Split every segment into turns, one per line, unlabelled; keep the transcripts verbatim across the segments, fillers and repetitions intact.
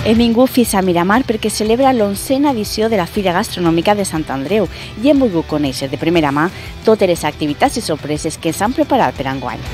Hem vingut fins a Miramar perquè celebra l'onzena edició de la Fira Gastronòmica de Sant Andreu i hem volgut conèixer de primera mà totes les activitats i sorpreses que s'han preparat per enguany.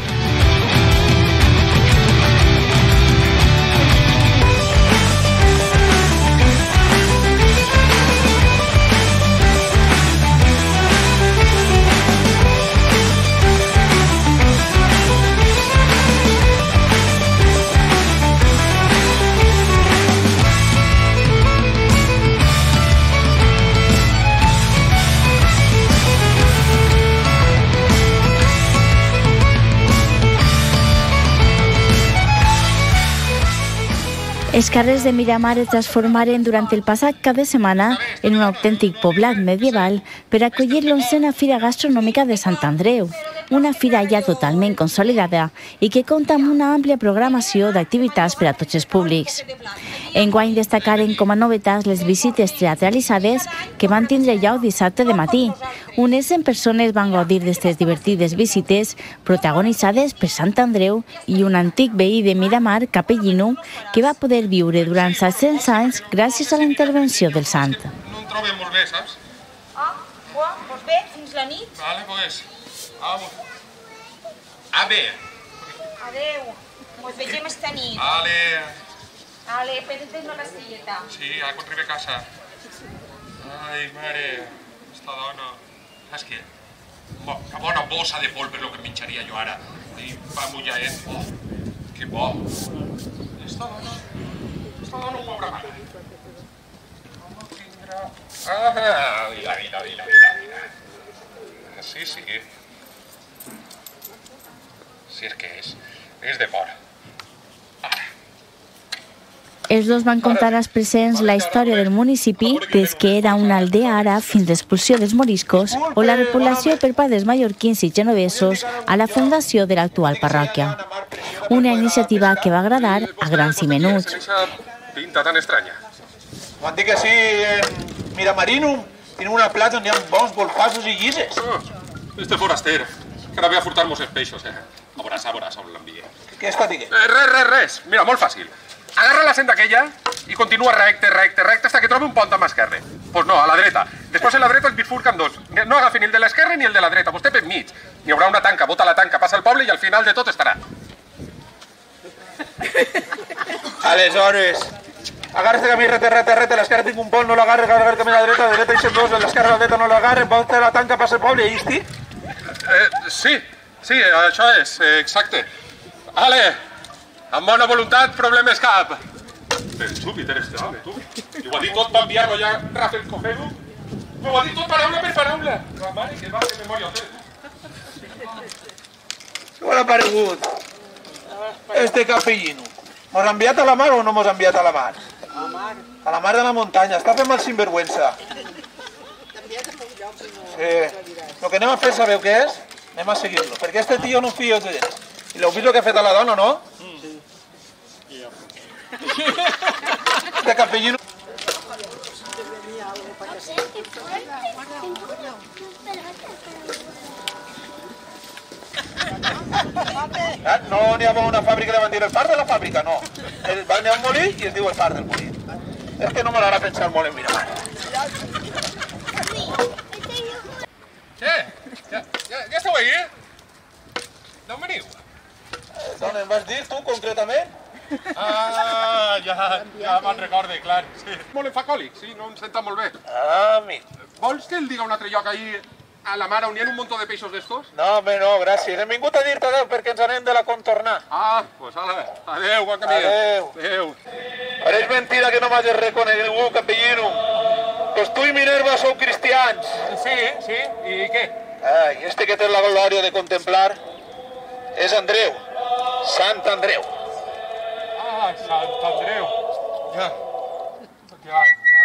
Els carrers de Miramar es transformaren durant el passat cap de setmana en un autèntic poblat medieval per acollir l'onzena Fira Gastronòmica de Sant Andreu, una fira ja totalment consolidada i que compta amb una àmplia programació d'activitats per a tots els públics. Enguany destacaren com a novetats les visites teatralitzades que van tindre lloc dissabte de matí. Unes cent persones van gaudir d'aquestes divertides visites protagonitzades per Sant Andreu i un antic veí de Miramar, Capellino, que va poder viure durant set-cents anys gràcies a la intervenció del sant.
No em trobem molt bé, saps?
Ah, doncs bé, fins la nit.
Vale, pues, vamos. A ver.
Adeu. Doncs vegem esta nit.
Vale.
Vale, pendentes una castilleta.
Sí, ara quan arribi a casa. Ai, mare, esta dona. Saps què? Una bona bossa de polp és el que em menjaria jo ara. I va mullant. Oh, que bo. Esta dona... Esta dona ho veurà mare. Com tindrà... Ah, mira, mira, mira, mira, mira. Sí, sí. Sí, és que és. És de fora.
Els dos van contar als presents la història del municipi des que era una aldea àrab fins l'expulsió dels moriscos o la repoblació per part dels mallorquins i genovesos a la fundació de l'actual parròquia. Una iniciativa que va agradar a grans i menuts.
Pinta tan estranya.
Quan dic que sí, en Miramarinum, tenim una platja on hi ha bons golfassos i guises.
Este foraster, que ara ve a furtar-nos els peixos, eh? A veuràs, a veuràs on l'envia.
Què està dient?
Res, res, res. Mira, molt fàcil. Agarra la senda aquella i continua recte, recte, recte, fins que trobi un pont a mà esquerra. Doncs no, a la dreta. Després a la dreta es bifurquen dos. No agafi ni el de l'esquerra ni el de la dreta, vostè per mig. Hi haurà una tanca, bota la tanca, passa el poble i al final de tot estarà.
Aleshores, agarra este camí recte, recte, recte, a l'esquerra tinc un pont, no l'agarra, agarra el camí a la dreta, a la dreta hi són dos, a l'esquerra a la dreta no l'agarra, bota la tanca, passa el poble i allà estic?
Eh, sí, sí, això és, eh, exacte. Ale, amb bona voluntat, problemes cap. Ben súbit eres este home, tu. I ho ha dit tot per enviar-lo ja, Rafael Cogero. Ho ha dit tot paraula per paraula. La mare que va, que memòria té.
Què ha aparegut? Este Capellino. Mos ha enviat a la mar o no mos ha enviat a la mar? A la mar. A la mar de la muntanya. Està fent mal sinvergüenza. Sí. El que anem a fer, sabeu què és? Anem a seguir-lo. Perquè este tio no fio de ell. I l'heu vist el que ha fet a la dona, no? Sí. Este Capellino... No n'hi ha una fàbrica, li van dir el far de la fàbrica, no. Va anar a un molí i es diu el far del molí. És que no m'agrada pensar molt en Miramar.
Què? Ja, ja, ja esteu ahí? D'on veniu?
D'on em vas dir, tu, concretament?
Ah, ja, ja me'n recorde, clar. Sí. Molt enfacòlic, sí, no em senta molt bé.
Ah, amic.
Vols que el diga un altre lloc ahir a la mar on hi ha un muntó de peixos d'estos?
No, home, no, gràcies. Hem vingut a dir-te adeu perquè ens anem de la contornar.
Ah, doncs ala, adeu, bon camí.
Adeu.
Adeu.
Ara és mentida que no m'hagis reconegut, Capellino. Pues tu i Minerva sou cristians.
Sí, sí, i què?
Ai, este que té la glòria de contemplar és Andreu, Sant Andreu.
Ah, Sant Andreu. Ja. Ja, ja.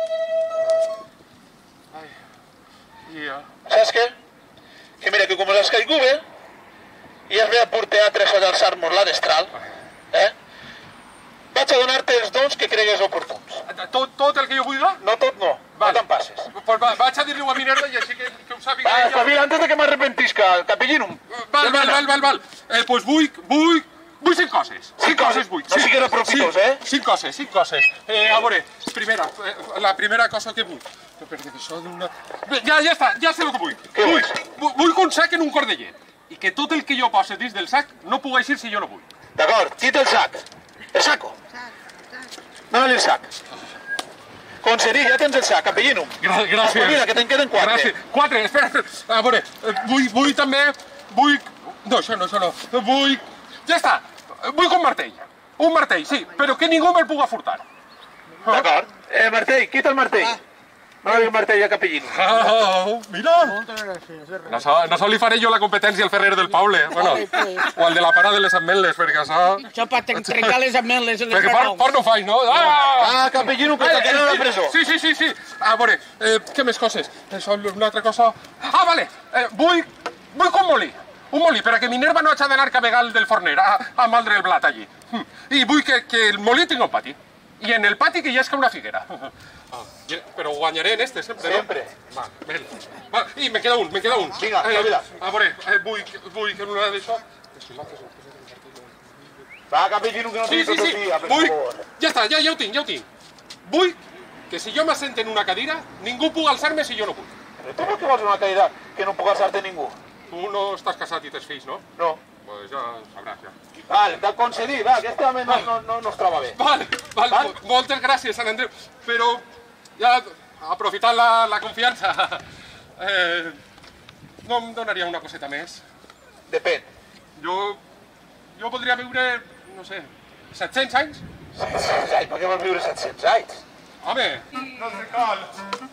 Ai. Ja.
Saps què? Que mira, que com has caigut bé, i has ve a pur teatre a alçar-nos la destral, eh? Vaig a donar-te els dons que cregues oportuns.
Tot, tot el que jo vull?
No tot no, no te'n passes.
Pues va, vaig a dir-li-ho a Minerva i així que, que ho sàpiga
Va,
ella.
espavila, antes de que m'arrepentisca, Capellino.
Val, val, val, val, val. Eh, pues vull, vull, vull cinc coses. Cinc coses vull.
No sigues aprofitós, eh?
Cinc coses, cinc coses. Eh, a veure, primera, la primera cosa que vull. No perdre això d'una... Ja, ja està, ja sé el que vull.
Què
vull?
vols?
Vull un sac en un cordellet. I que tot el que jo posi dins del sac no pugui eixir si jo no vull.
D'acord, quita el sac. El saco. Dóna-li el sac. Concedí, ja tens el sac, capellino.
Gràcies.
Mira, que te'n queden quatre.
Gràcies. Quatre, espera, espera. A veure, vull, vull també... Vull... No, això no, això no. Vull... Ja està. Vull un martell. Un martell, sí, però que ningú me'l pugui furtar.
D'acord. Eh, martell, quita el martell. Dóna-li el martell al capellino.
Ah, mira! No, so- no sol li faré jo la competència al Ferrer del Poble, bueno, o al de la parada de les ametlles, perquè això...
Això per trencar les ametlles i les
Perquè por, por no faig, no? Ah!
Ah, capellino, que t'ha quedat a la presó.
Sí, sí, sí, sí. A veure, eh, què més coses? Això, una altra cosa... Ah, vale, eh, vull... Vull un molí. Un molí, per a que Minerva no hagi d'anar cabegal del forner a, a maldre el blat allí. I vull que, que el molí tingui un pati. I en el pati que hi esca una figuera. Ah, però guanyaré en este, sempre, no?
Sempre.
Va, ven. Va, i me queda un, me queda un.
Vinga, espavila.
A veure, eh, vull, vull que en una d'això...
Va, capellino, que no
Sí,
tinc
sí,
tot
sí,
el dia, per
vull...
favor.
Ja està, ja, ja ho tinc, ja ho tinc. Vull que si jo m'assento en una cadira, ningú pugui alçar-me si jo no vull.
Però tu per què vols una caïda que no puc alçar-te ningú?
Tu no estàs casat i tens fills, no?
No.
Pues ja sabràs, ja.
Vale, t'ha concedit, va, aquest home no, no, no, no es troba bé.
Vale, vale,
Val?
mo- moltes gràcies, Sant Andreu. Però, ja, aprofitant la, la confiança, eh, no em donaria una coseta més.
Depèn.
Jo, jo podria viure, no sé, set-cents anys?
set-cents anys, per què vols viure set-cents anys?
Home, no sé cal.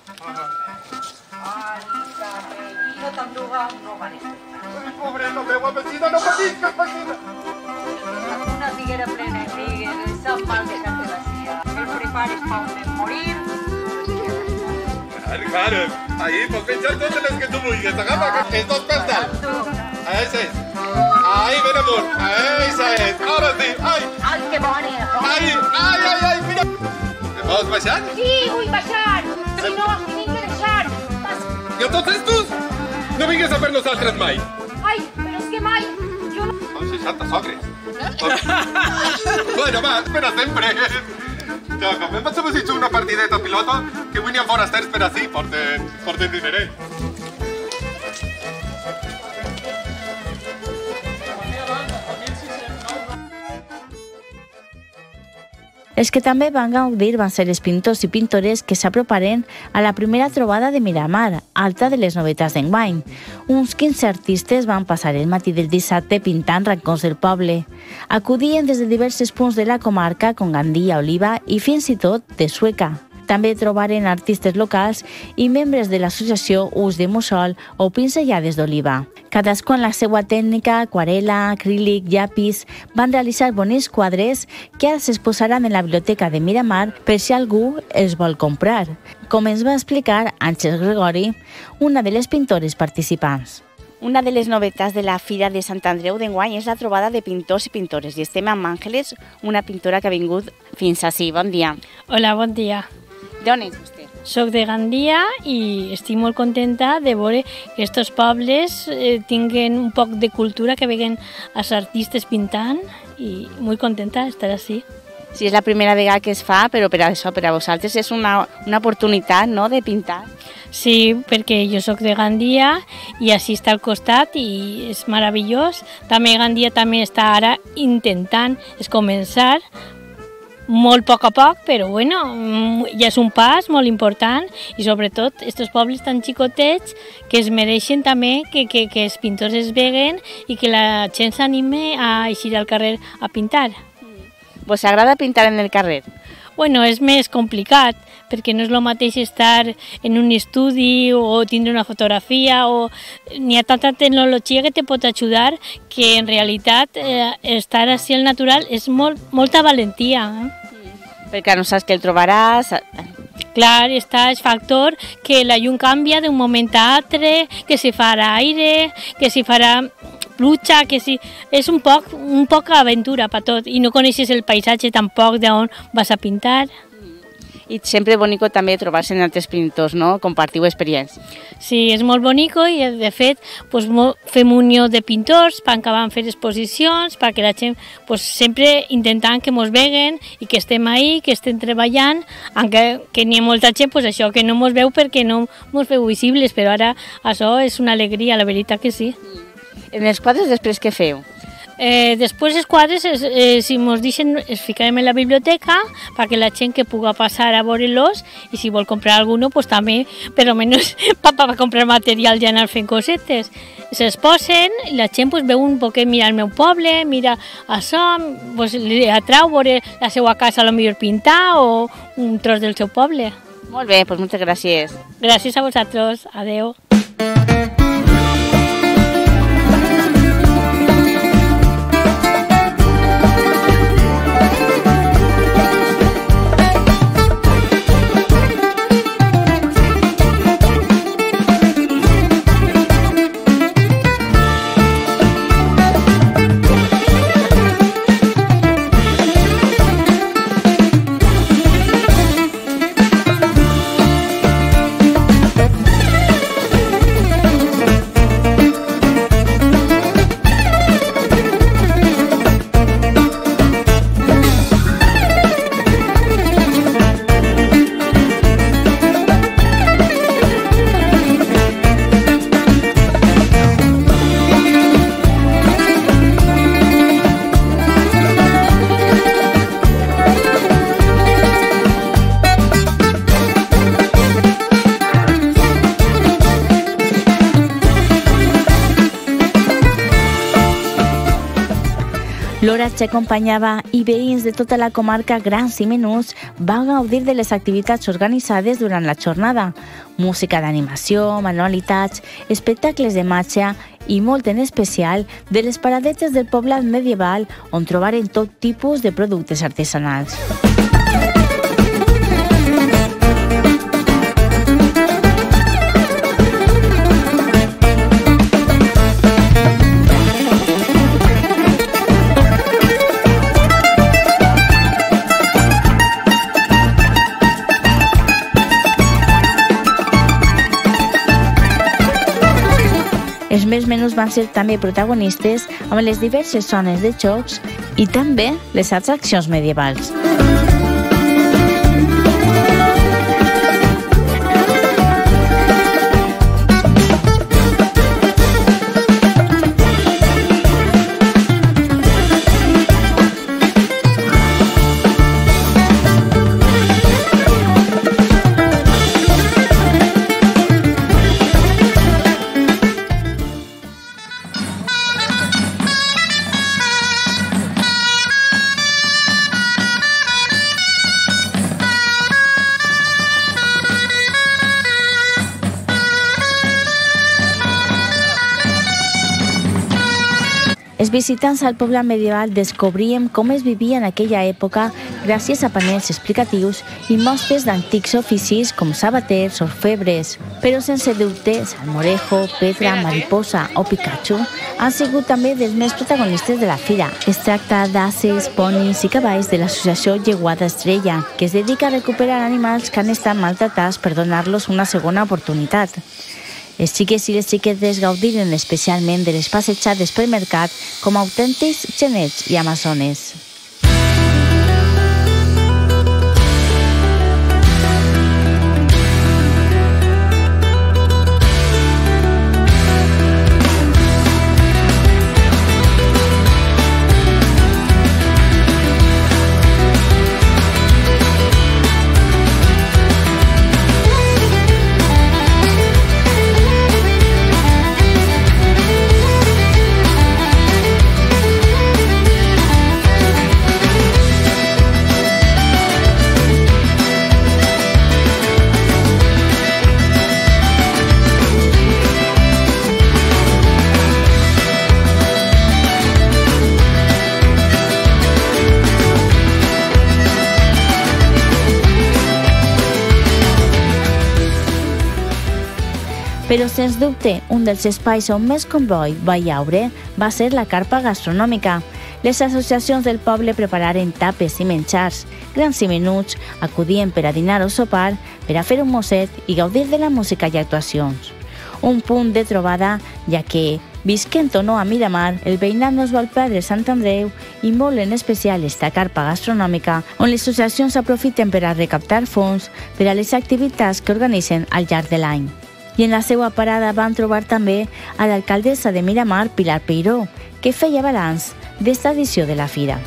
Ai, capellino, t'enduga, no vale.
Pobreta meva, vecina, no patisques, vecina.
Una figuera plena de figues, sap mal que cante la cia. Que prepares pa un morir.
Claro, claro. Ahí, pues menjar totes les que tu vulguis. Agafa els dos pastals. Ese es. Ahí, ven amor. Esa es. Ahora sí. Ai,
Ai, que bona!
ai, ai, ai, ai, mira. Vols baixar?
Sí, vull baixar! Si no, els tenim que deixar!
I a tots estos? No vingues a per nosaltres mai.
Ai, però és que mai... Jo no...
Són seixanta sogres. Bueno, va, espera sempre. Ja, com em vaig a desitjar una partideta piloto, que avui n'hi ha forasters per ací, porten, porten dineret.
Els que també van gaudir van ser els pintors i pintores que s'aproparen a la primera trobada de Miramar, altra de les novetats d'enguany. Uns quinze artistes van passar el matí del dissabte pintant racons del poble. Acudien des de diversos punts de la comarca, com Gandia, Oliva i fins i tot de Sueca. També trobaren artistes locals i membres de l'associació Ús de Mussol o Pinzellades d'Oliva. Cadascú en la seva tècnica, aquarela, acrílic, llapis, van realitzar bonics quadres que ara s'exposaran en la biblioteca de Miramar per si algú els vol comprar, com ens va explicar Àngels Gregori, una de les pintores participants. Una de les novetats de la Fira de Sant Andreu d'enguany és la trobada de pintors i pintores. I estem amb Àngeles, una pintora que ha vingut fins ací. Bon dia.
Hola, bon dia.
D'on és vostè?
Soc de Gandia i estic molt contenta de veure que aquests pobles eh, tinguen un poc de cultura, que veguen els artistes pintant i molt contenta d'estar així.
Sí, és la primera vegada que es fa, però per a això, per a vosaltres és una, una oportunitat, no?, de pintar.
Sí, perquè jo sóc de Gandia i així està al costat i és meravellós. També Gandia també està ara intentant es començar, molt a poc a poc, però bueno, ja és un pas molt important i sobretot aquests pobles tan xicotets que es mereixen també que, que, que els pintors es veguen i que la gent s'anime a eixir al carrer a pintar.
Vos agrada pintar en el carrer?
Bueno, és més complicat, perquè no és el mateix estar en un estudi o tindre una fotografia, o n'hi ha tanta tecnologia que te pot ajudar que en realitat eh, estar així al natural és molt, molta valentia. Eh?
Perquè no saps que el trobaràs.
Clar, està el factor que la llum canvia d'un moment a altre, que si farà aire, que si farà pluja, que si... És un poc, un poc aventura per tot i no coneixes el paisatge tampoc d'on vas a pintar.
I sempre bonico també trobar-se en altres pintors, no? Compartiu experiències.
Sí, és molt bonico i de fet pues, fem unió de pintors per acabar de fer exposicions, perquè la gent pues, sempre intentant que ens veguen i que estem ahí, que estem treballant, encara que n'hi ha molta gent pues, això que no ens veu perquè no ens veu visibles, però ara això és una alegria, la veritat que sí.
En els quadres després què feu?
Eh, després els quadres, eh, si ens deixen, els ficarem en la biblioteca perquè la gent que pugui passar a veure-los i si vol comprar alguno, pues també, per almenys per pa, pa comprar material i anar fent cosetes. Se'ls posen i la gent pues, veu un poquet, mira el meu poble, mira això, pues, li atrau veure la seva casa a lo millor pintar o un tros del seu poble.
Molt bé, doncs moltes gràcies.
Gràcies a vosaltres. Adeu.
L'hora que acompanyava i veïns de tota la comarca, grans i menuts, van gaudir de les activitats organitzades durant la jornada. Música d'animació, manualitats, espectacles de màgia i molt en especial de les paradetes del poblat medieval on trobaren tot tipus de productes artesanals. Els més menús van ser també protagonistes amb les diverses zones de jocs i també les atraccions medievals. Els visitants al poble medieval descobríem com es vivia en aquella època gràcies a panels explicatius i mostres d'antics oficis com sabaters o orfebres. Però sense dubte, salmorejo, Petra, mariposa o Pikachu han sigut també dels més protagonistes de la fira. Es tracta d'ases, ponis i cavalls de l'associació Lleguada Estrella, que es dedica a recuperar animals que han estat maltratats per donar-los una segona oportunitat. Els xiques i les xiquetes gaudiren especialment de les passejades pel mercat com autèntics genets i amazones. Però, sens dubte, un dels espais on més comboi va llaure va ser la carpa gastronòmica. Les associacions del poble prepararen tapes i menjars, grans i menuts, acudien per a dinar o sopar, per a fer un mosset i gaudir de la música i actuacions. Un punt de trobada, ja que, visquent o no a Miramar, el veïnat no es vol perdre Sant Andreu i molt en especial esta carpa gastronòmica, on les associacions aprofiten per a recaptar fons per a les activitats que organitzen al llarg de l'any. I en la seva parada van trobar també a l'alcaldessa de Miramar, Pilar Peiró, que feia balanç d'esta edició de la fira.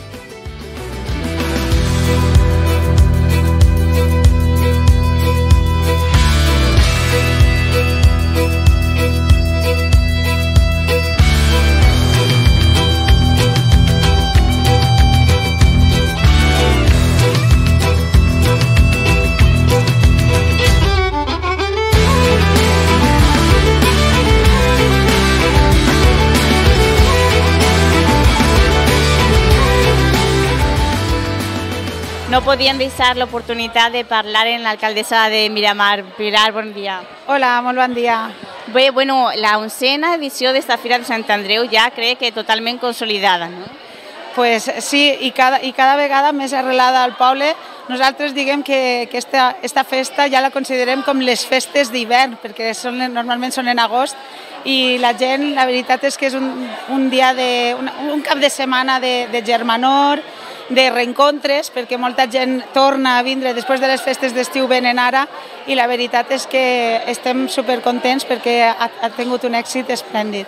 No podíem deixar l'oportunitat de parlar amb l'alcaldessa de Miramar. Pilar, bon dia.
Hola, molt bon dia.
Bé, bueno, la oncena edició d'esta Fira de Sant Andreu ja crec que totalment consolidada, no?
Pues sí, i cada, i cada vegada més arrelada al poble. Nosaltres diguem que, que esta, esta festa ja la considerem com les festes d'hivern, perquè són, normalment són en agost, i la gent, la veritat és que és un, un dia de, un, un cap de setmana de, de germanor, de reencontres, perquè molta gent torna a vindre després de les festes d'estiu, venen ara, i la veritat és que estem supercontents perquè ha, ha tingut un èxit esplèndid.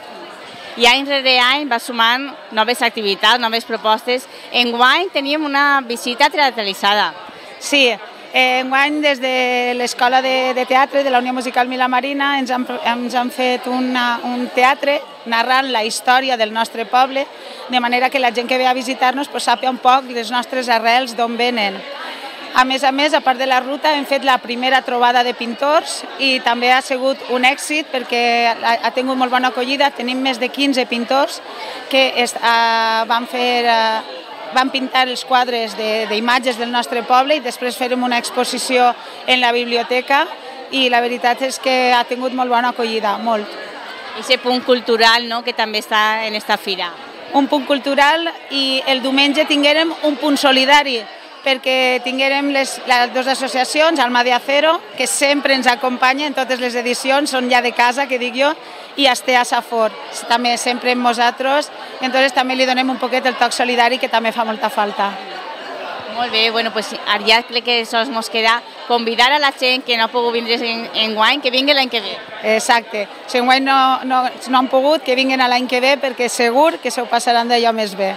I any rere any va sumant noves activitats, noves propostes. Enguany teníem una visita teatralitzada.
Sí, enguany des de l'Escola de, de Teatre de la Unió Musical Milamarina ens han, ens han fet una, un teatre narrant la història del nostre poble, de manera que la gent que ve a visitar-nos pues, sàpiga un poc les nostres arrels d'on venen. A més a més, a part de la ruta, hem fet la primera trobada de pintors i també ha sigut un èxit perquè ha, ha tingut molt bona acollida. Tenim més de quinze pintors que es, uh, van, fer, uh, van pintar els quadres d'imatges de, del nostre poble i després farem una exposició en la biblioteca i la veritat és que ha tingut molt bona acollida, molt.
I aquest punt cultural, no?, que també està en esta fira.
Un punt cultural i el diumenge tinguérem un punt solidari, perquè tinguérem les, les dues associacions, Alma de Acero, que sempre ens acompanya en totes les edicions, són ja de casa, que dic jo, i Astea Safor, també sempre amb nosaltres, i entonces també li donem un poquet el toc solidari que també fa molta falta.
Molt bé, bueno, pues ara ja crec que sols ens queda convidar a la gent que no ha pogut vindre en, en guany, que vingui l'any que ve.
Exacte, si en guany no, no, no han pogut, que vinguin l'any que ve, perquè segur que se ho passaran d'allò més bé.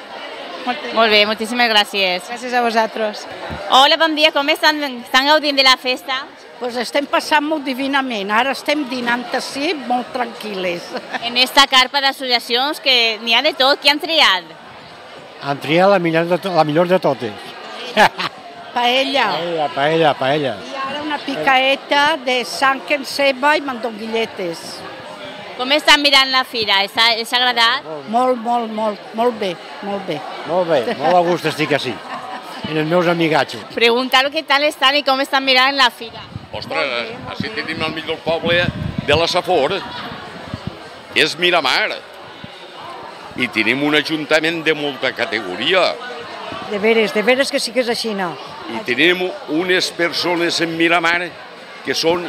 Molt bé, moltíssimes gràcies.
Gràcies a vosaltres.
Hola, bon dia, com estan? Estan gaudint de la festa?
Pues estem passant molt divinament, ara estem dinant així molt tranquil·les.
En esta carpa d'associacions que n'hi ha de tot, què han triat?
Han triat la millor de, la millor de totes.
Paella.
Paella, paella, paella.
I ara una picaeta de sang en ceba i mandonguilletes.
Com estan mirant la fira? És agradat?
Molt, molt, molt, molt bé, molt bé.
Molt bé, molt a gust estic així, en els meus amigatxos.
Preguntar-ho què tal estan i com estan mirant la fira.
Ostres, així tenim el millor poble de la Safor, és Miramar. I tenim un ajuntament de molta categoria.
De veres, de veres que sí que és així, no?
I tenim unes persones en Miramar que són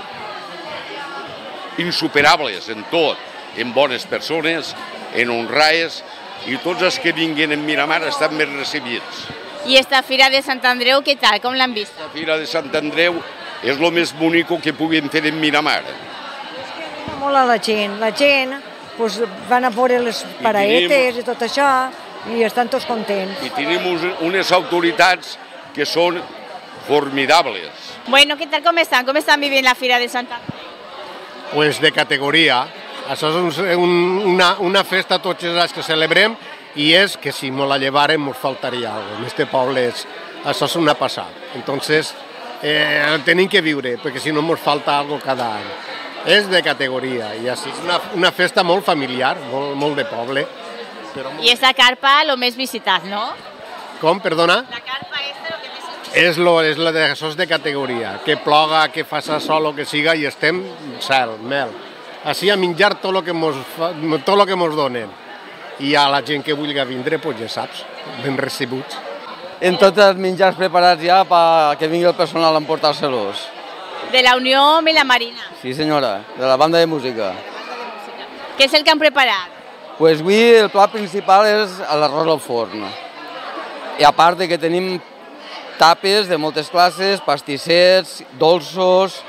insuperables en tot, en bones persones, en honraes, i tots els que vinguin en Miramar estan més recibits.
I esta Fira de Sant Andreu, què tal? Com l'han vist?
La Fira de Sant Andreu és el més bonic que puguem fer en Miramar.
Molt a la gent, la gent pues, van a veure les paraetes i tot això i estan tots contents.
I tenim unes autoritats que són formidables.
Bueno, què tal, com estan? Com estan vivint la Fira de Sant Andreu?
Pues de categoria. Això és un, una, una festa tots els anys que celebrem i és que si no la llevarem ens faltaria alguna cosa. En este poble és, això és una passada. Entonces, eh, tenim que viure, perquè si no ens falta alguna cosa cada any. És de categoria i així. És una, una festa molt familiar, molt, molt de poble.
Però molt... I esta carpa, el més visitat, no?
Com, perdona?
La carpa esta, el que més visitat.
És, lo, és la de, això és de categoria, que ploga, que faça sol o que siga i estem cel, mel. Així a menjar tot el que mos, tot lo que mos donen. i a la gent que vulgui vindre, doncs ja saps, ben recebuts.
En tots els menjars preparats ja perquè vingui el personal a emportar-se-los.
De la Unió Milamarina.
Sí senyora, de la banda de música.
Què és el que han preparat?
Pues avui el plat principal és l'arròs al forn. I a part de que tenim tapes de moltes classes, pastissets, dolços,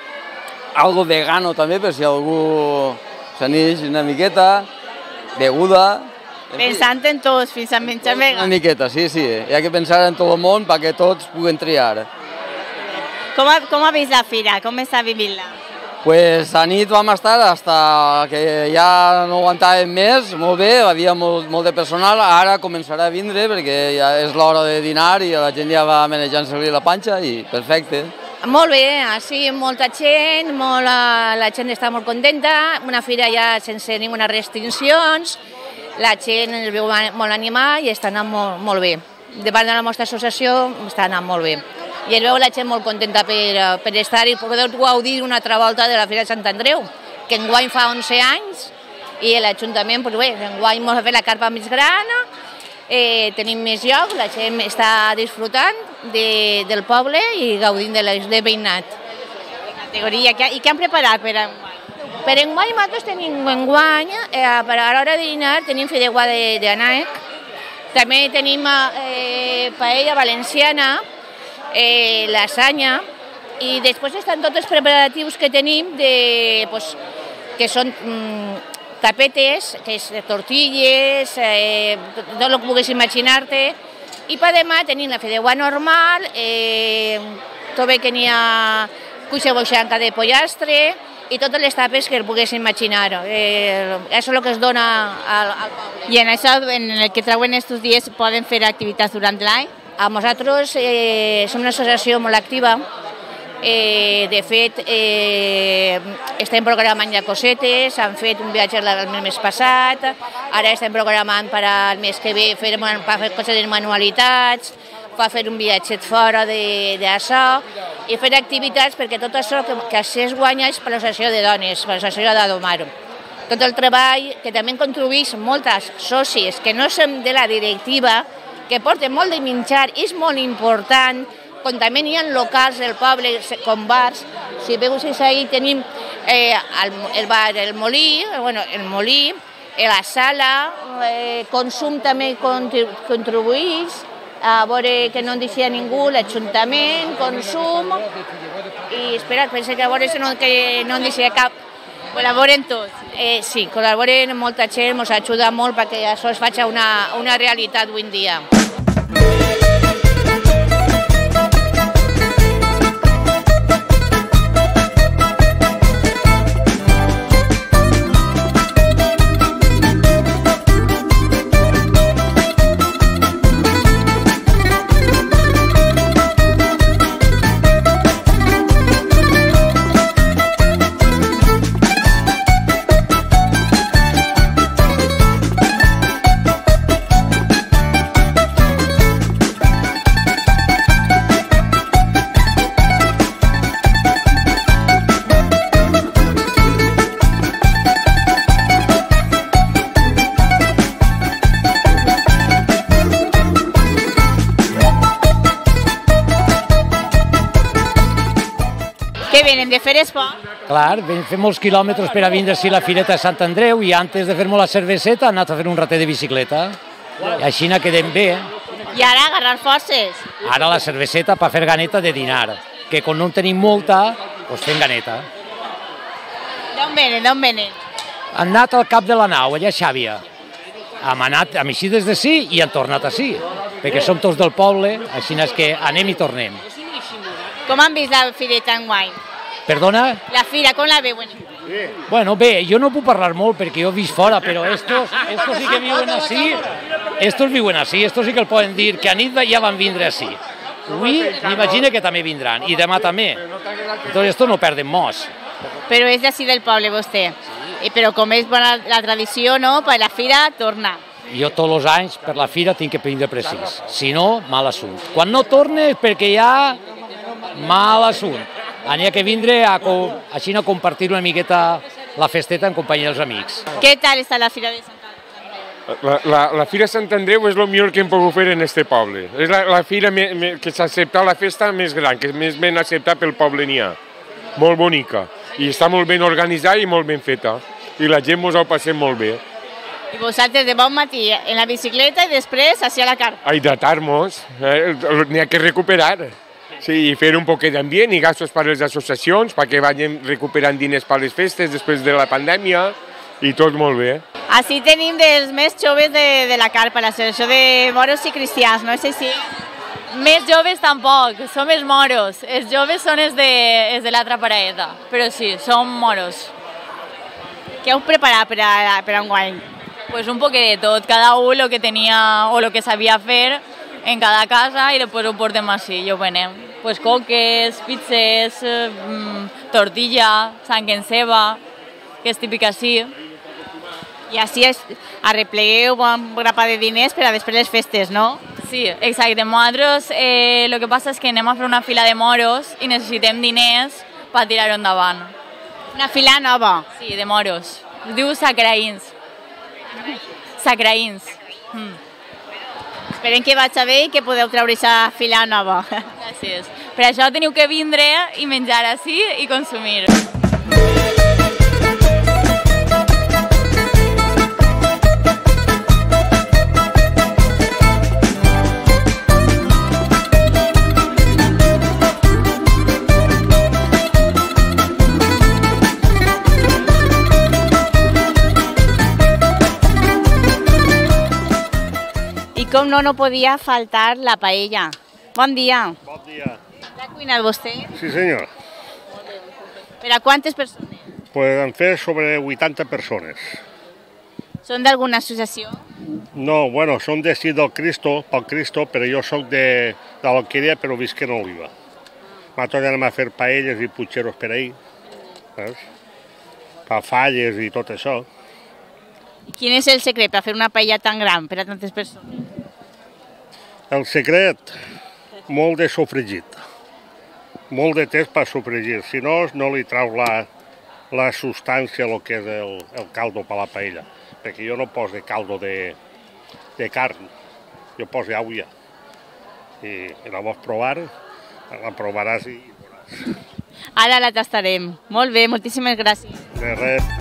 algo vegano també, per si algú s'anix una miqueta, beguda.
Pensant en tots, fins a menjar vegan.
Una miqueta, sí, sí. Hi ha que pensar en tot el món perquè tots puguen triar.
Com ha, com ha vist la fira? Com està vivint-la?
Pues a nit vam estar fins que ja no aguantàvem més, molt bé, hi havia molt, molt de personal, ara començarà a vindre perquè ja és l'hora de dinar i la gent ja va manejant-se-li la panxa i perfecte.
Molt bé, així molta gent, molt, la gent està molt contenta, una fira ja sense ninguna restriccions, la gent es veu molt animada i està anant molt, molt bé. Davant de la nostra associació està anant molt bé. I es veu la gent molt contenta per, per estar i poder gaudir una altra volta de la Fira de Sant Andreu, que enguany fa onze anys, i l'Ajuntament, doncs bé, enguany ens ha fet la carpa més gran, eh, tenim més lloc, la gent està disfrutant de, del poble i gaudint de l'esdevenat. Categoria, i què han preparat per enguany? Per enguany nosaltres tenim enguany, eh, per a l'hora de dinar tenim fideuà d'Anaec, també tenim eh, paella valenciana, Eh, lasanya, i després estan tots els preparatius que tenim de, pues, que són mm, tapetes, que és tortilles, eh, tot el que puguis imaginar-te, i per demà tenim la fideuà normal, eh, també que n'hi ha cuixa boixanca de pollastre i totes les tapes que el puguis imaginar. Eh, això és el que es dona al, al poble.
I en això, en el que trauen aquests dies, poden fer activitats durant l'any?
A nosaltres eh, som una associació molt activa, eh, de fet eh, estem programant ja cosetes, han fet un viatge el mes passat, ara estem programant per al mes que ve fer, per fer coses de manualitats, per fer un viatget fora d'això i fer activitats perquè tot això que, que es guanya és per l'associació de dones, per l'associació d'Adomar. Tot el treball que també contribueix moltes socis que no som de la directiva, que porten molt de menjar, és molt important, com també hi ha locals del poble, com bars. Si veus ahí tenim eh, el, el bar El Molí, bueno, el Molí, la sala, eh, consum també contribueix, a veure que no en deixi a ningú, l'Ajuntament, consum, i espera, pensa que a veure no, que no en deixi cap.
Col·laboren tots?
Eh, sí, col·laboren molta gent, ens ajuda molt perquè això es faci una, una realitat avui en dia.
Què venen, de fer esport?
Clar, fem molts quilòmetres per a vindre a la Fireta de Sant Andreu i antes de fer-me la cerveseta hem anat a fer un ratet de bicicleta. I així n'ha quedem bé.
I ara agarrar forces?
Ara la cerveseta per fer ganeta de dinar, que quan no en tenim molta, doncs fem ganeta.
D'on venen, d'on venen?
Han anat al cap de la nau, allà a Xàbia. Hem anat amb així des de sí i han tornat així, perquè som tots del poble, així és que anem i tornem.
Com han vist la fireta enguany?
Perdona?
La fira, com la veuen?
Bueno, bé, jo no puc parlar molt perquè jo he vist fora, però estos, estos sí que viuen així, estos viuen així, estos sí que el poden dir que a nit ja van vindre així. Avui m'imagino que també vindran, i demà també. Entonces estos no perden mos.
Però és d'ací del poble, vostè. I, però com és bona la tradició, no?, per la fira torna.
Jo tots els anys per la fira tinc que prendre precís, si no, mal assunt. Quan no torne és perquè ja mal assunt. N'hi ha que vindre a, així a compartir una miqueta la festeta en companyia dels amics.
Què tal està la Fira de Sant Andreu?
La, la, la Fira Sant Andreu és el millor que hem pogut fer en este poble. És la, la fira me, me, que s'ha acceptat la festa més gran, que és més ben acceptat pel poble n'hi ha. Molt bonica. I està molt ben organitzada i molt ben feta. I la gent mos ho passem molt bé.
I vosaltres de bon matí en la bicicleta i després hacia la carpa.
A hidratar-nos, eh? N'hi ha que recuperar. Sí, i fer un poquet d'ambient i gastos per a les associacions, perquè vagin recuperant diners per les festes després de la pandèmia, i tot molt bé.
Així tenim dels més joves de, de la carpa, l'associació de moros i cristians, no és així?
Més joves tampoc, som els moros. Els joves són els de, els de l'altra paraeta, però sí, som moros.
Què heu preparat per a, per a enguany?
Pues un poquet de tot, cada un lo que tenia o lo que sabia fer en cada casa i després ho portem així i ho venem. Pues coques, pizzas, mmm, tortilla, sang en ceba, que és típic així.
I així arreplegueu un grapa de diners per a després les festes, no?
Sí, exacte. Nosaltres eh, el que passa és que anem a fer una fila de moros i necessitem diners per tirar-ho endavant.
Una fila nova?
Sí, de moros. Es diu sacraïns. Sacraïns. Mm.
Esperem que vaig bé i que podeu treure aquesta fila nova.
Gràcies. Per això teniu que vindre i menjar així i consumir.
Com no, no podia faltar la paella. Bon dia.
Bon dia.
L'ha cuinat vostè?
Sí, senyor.
Per a quantes persones?
Pues han fet sobre vuitanta persones.
Són d'alguna associació?
No, bueno, són de sí del Cristo, pel Cristo, però jo soc de, de l'Alqueria, però visc en Oliva. Nosaltres anem a fer paelles i putxeros per ahí, saps? Pa falles i tot això.
I quin és el secret per fer una paella tan gran per a tantes persones?
El secret, molt de sofregit, molt de temps per sofregir, si no, no li trau la, la substància, el que és el, el caldo per la paella, perquè jo no poso caldo de, de carn, jo poso aigua, i, i la vols provar, la provaràs i veuràs.
Ara la tastarem. Molt bé, moltíssimes gràcies.
De res.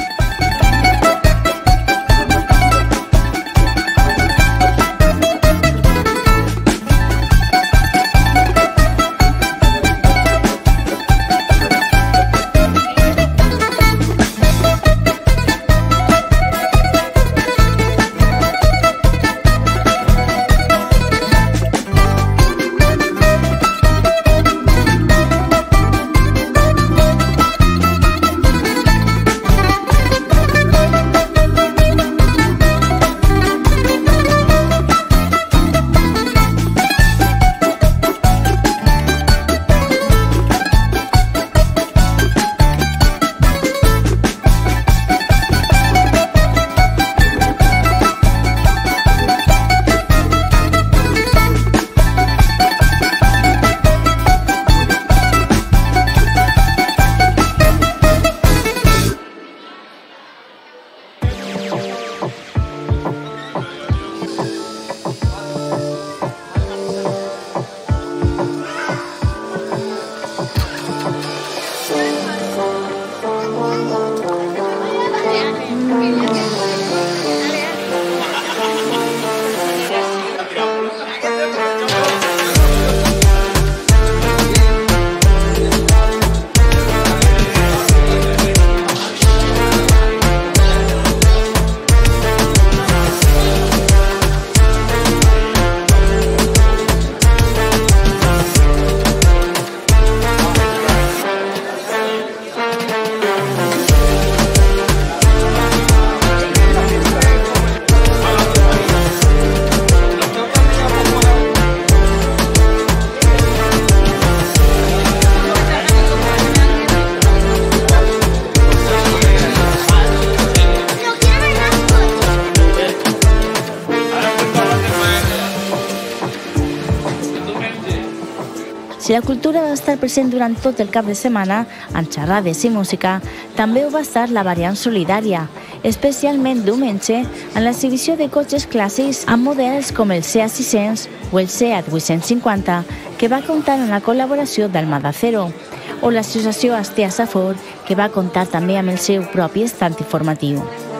Si la cultura va estar present durant tot el cap de setmana, amb xerrades i música, també ho va estar la variant solidària. especialment diumenge en l'exhibició de cotxes clàssics amb models com el SEAT sis-cents o el SEAT vuit-cents cinquanta, que va comptar amb la col·laboració d'Almada Cero, o l'associació Astea Safor, que va comptar també amb el seu propi estand informatiu.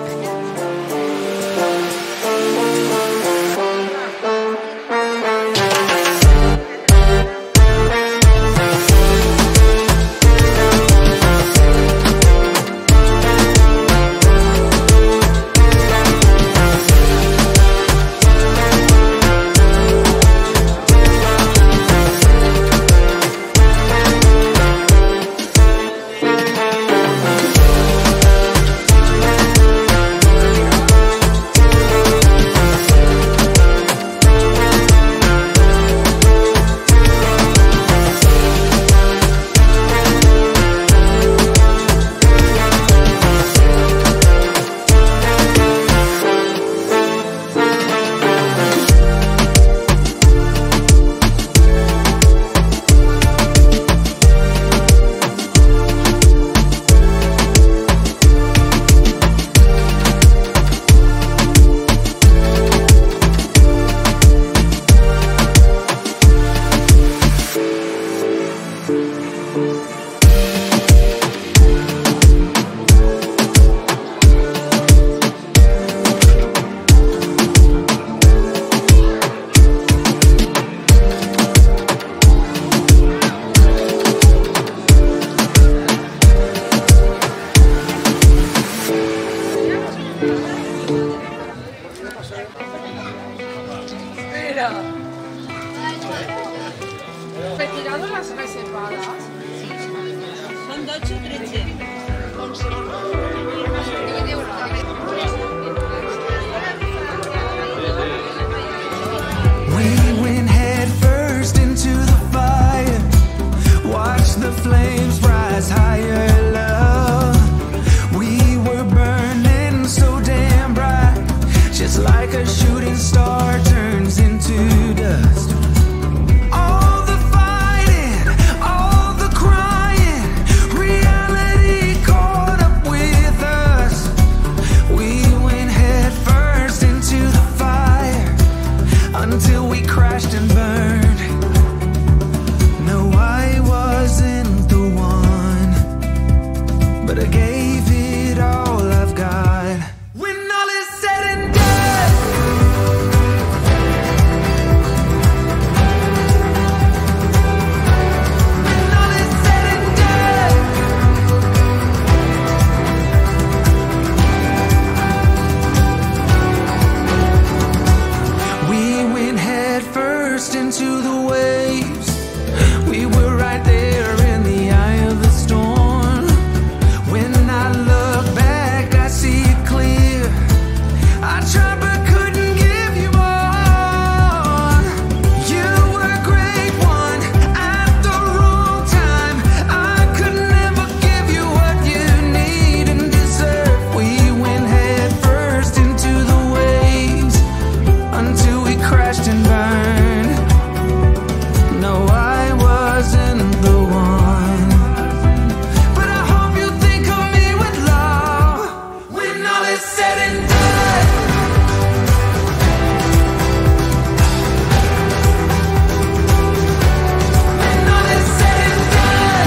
Retirado las reservadas. Son doce o trece.
We went head first into the fire. Watch the flames rise higher, love. We were burning so damn bright, just like a shooting star turns into dust. All the fighting, all the crying, reality caught up with us. We went head first into the fire until we crashed and burned. No, I wasn't the one, but I gave it all I've got. When all is said and done, when all is said and done, we went head first into the waves. We were right there in the eye of the storm. When I look back, I see it clear. I tried but couldn't give you more. You were a great one at the wrong time. I could never give you what you need and deserve. We went head first into the waves until we crashed and burned. No, I wasn't the one, but I hope you think of me with love when all is said and done. When all is said and done.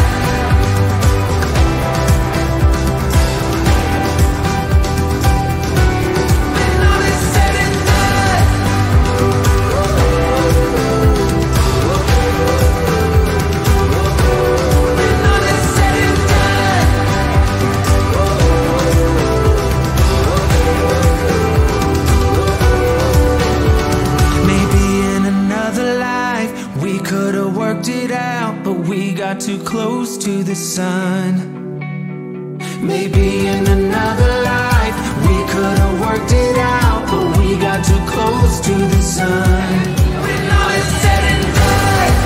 When all is said and done. When all is said and done. Maybe in another life we could have worked it out, but we got too close to the sun. Maybe in another life we could have worked it out, but we got too close to the sun. When all is said and done.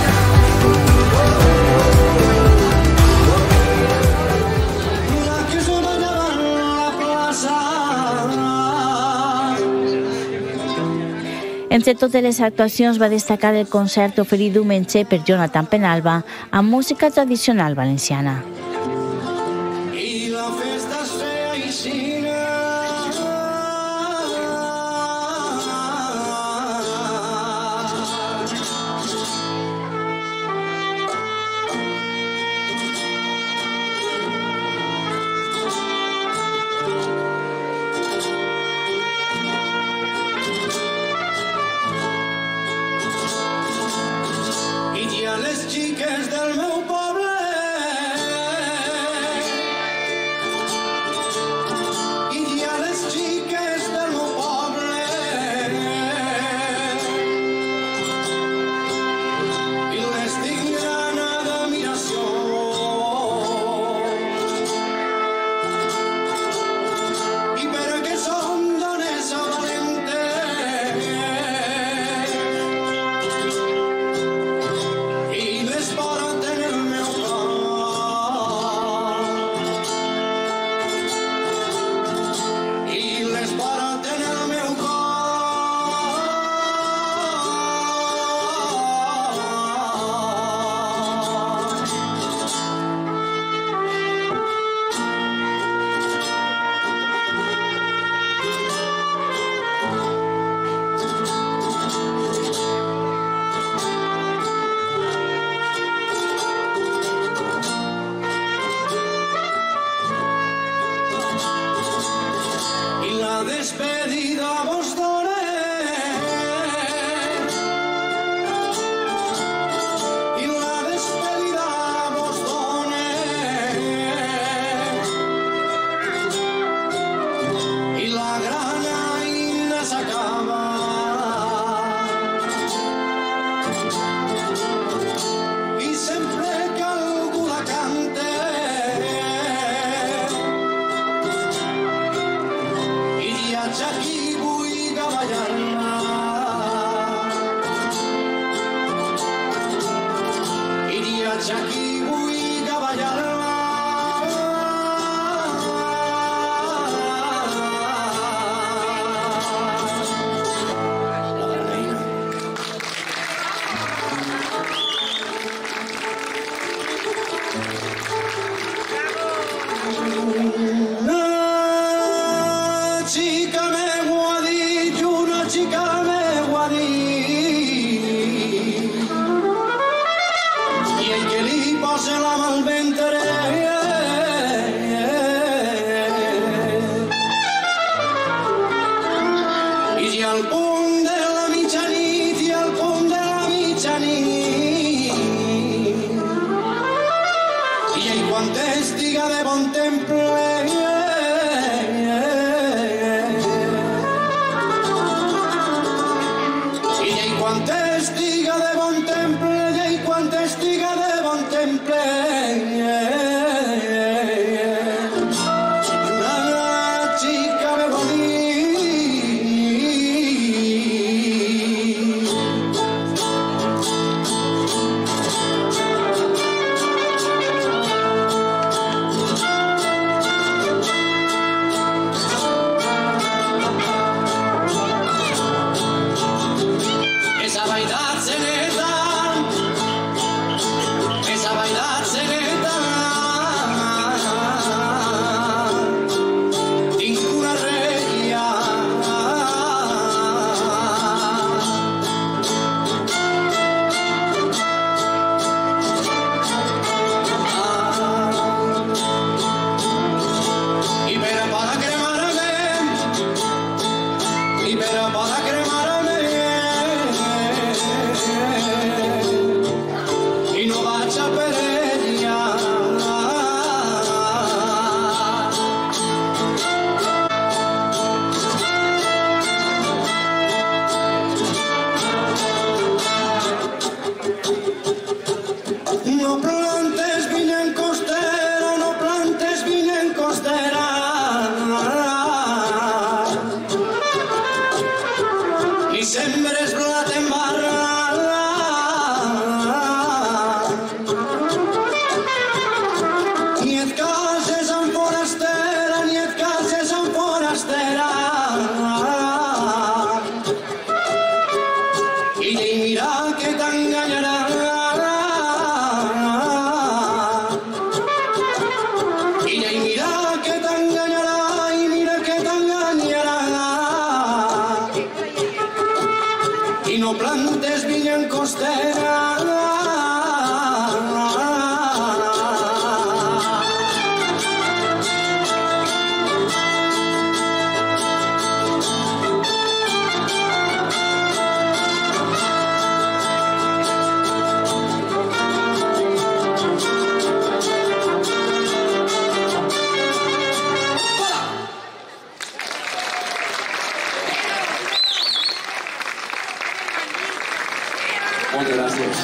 Entre totes les actuacions va destacar el concert oferit diumenge per Jonathan Penalba amb música tradicional valenciana.
I la festa es feia aixina. les xiques del meu poble i hi ha les xiques del meu poble i les tinc gran admiració i perquè són dones valentes i les porten el meu cor i les porten el meu i la despedida vos done i la despedida vos done i la grana ainda s'acaba i sempre que algú la cante iria aquí vull cavallar-la iria aquí vull cavallar-la la reina una xica m'ho ha dit, una xica m'ho ha dit i el que li posa la mà al ventre i si al punt de la mitjanit i al punt de la mitjanit i ell quan estiga de bon temple i ell quan estiga de bon temple i ell quan estiga de bon temple una xica me va dir esa vaidad se neta esa vaidad se neta tinc una regia i per a poder cremar-me i per a poder cremar-me i no vaig a per ella no plantes vinya en costera no plantes vinya en costera i sembres blat en barra ni et cases amb forastera ni et cases amb forastera i ell mira que t'enganyarà i ell mira que t'enganyarà i mira que t'enganyarà i no plantes vinya en costera Moltes gràcies.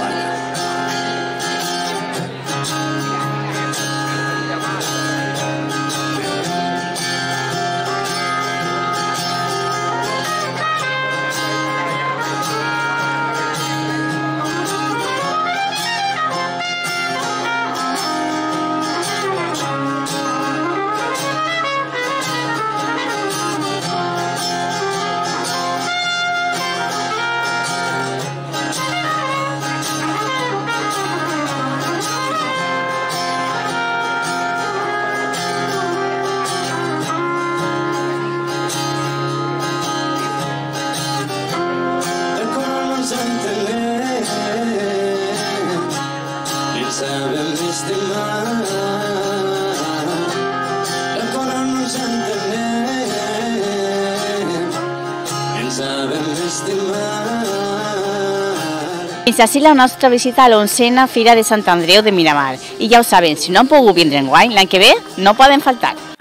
Fins així la nostra visita a l'onzena Fira de Sant Andreu de Miramar. I ja ho saben, si no han pogut vindre enguany, l'any que ve no poden faltar.